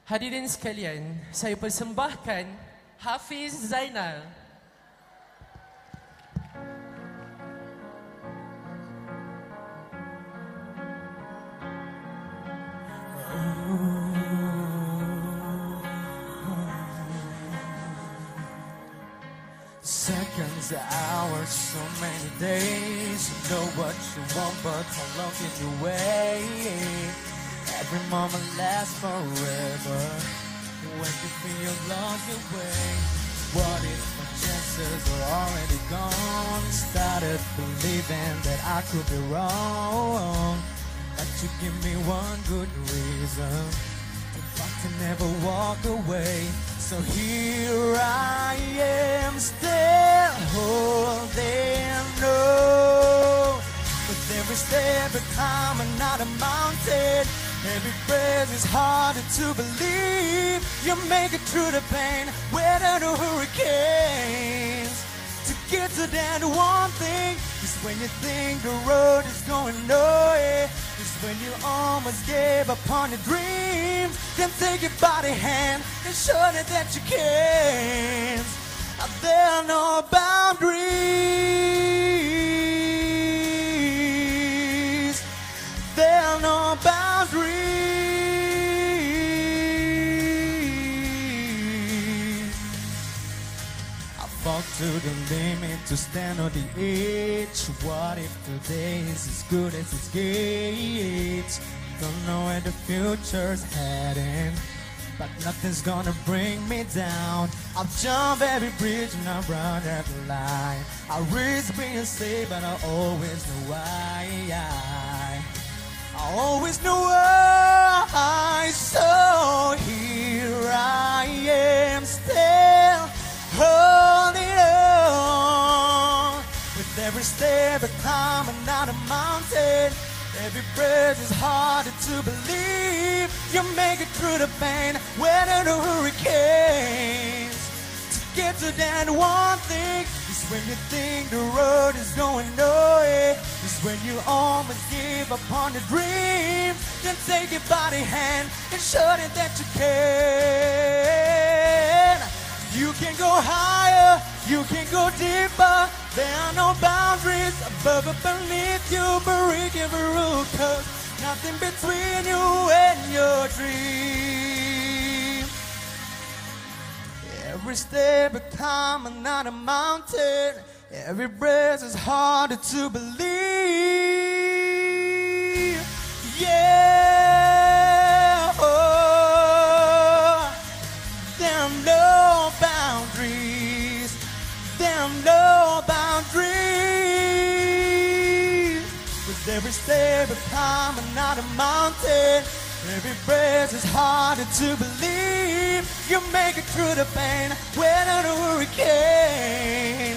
Hadirin sekalian, saya persembahkan Hafiz Zainal. Seconds, hours, so many days. You know what you want, but how long can you wait? Every moment lasts forever. When you feel lost your way, what if my chances are already gone? Started believing that I could be wrong, but you give me one good reason if I can never walk away. So here I am, still holding on. With every step I climb another mountain, every breath is harder to believe. You make it through the pain, weather the hurricanes. To get to that one thing is when you think the road is going nowhere. It's when you almost gave up on your dreams. Then take your body hand and show it that you can. There are no boundaries. There are no boundaries. I fought to the limit to stand on the edge. What if today is as good as it gets? Don't know where the future's heading, but nothing's gonna bring me down. I'll jump every bridge and I'll run every line. I risk being safe, but I always know why. I always know why. So here I am, still holding on. With every step I climb another mountain, every breath is harder to believe. You make it through the pain, weather the hurricanes. To get to that one thing is when you think the road is going nowhere. It's when you almost give up on the dream. Then take your body hand and show it that you can. You can go higher, you can go deeper. There are no boundaries above or beneath you. Break every rule, 'cause nothing between you and your dream. Every step I climb another mountain, every breath is harder to believe. Yeah, oh, there are no boundaries. There are no boundaries. With every step I climb another mountain, every breath is harder to believe. You make it through the pain, weather the hurricane.